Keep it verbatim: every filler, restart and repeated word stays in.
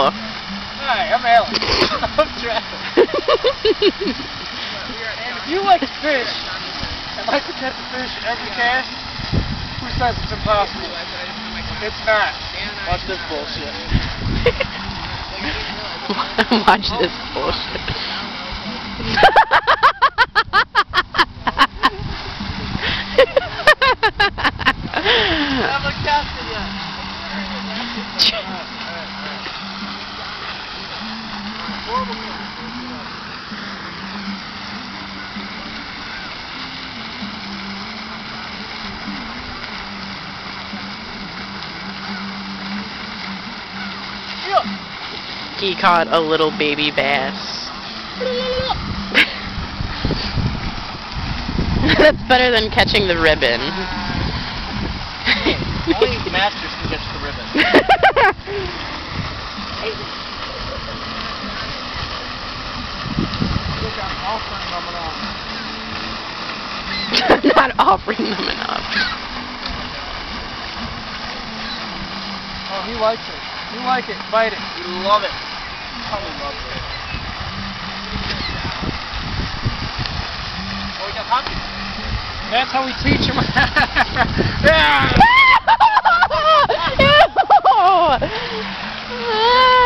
Oh. Hi, I'm Alan. I'm Travis. If you like to fish and like to catch a fish in every cast, who says it's impossible? It's not. Watch this bullshit. Watch this bullshit. I haven't cast it yet. He caught a little baby bass. That's better than catching the ribbon. Only masters can catch the ribbon. I'm not offering them enough. Oh, he likes it. You like it. Bite it. You love it. Probably love it. Oh, we got hockey. That's how we teach him. Yeah.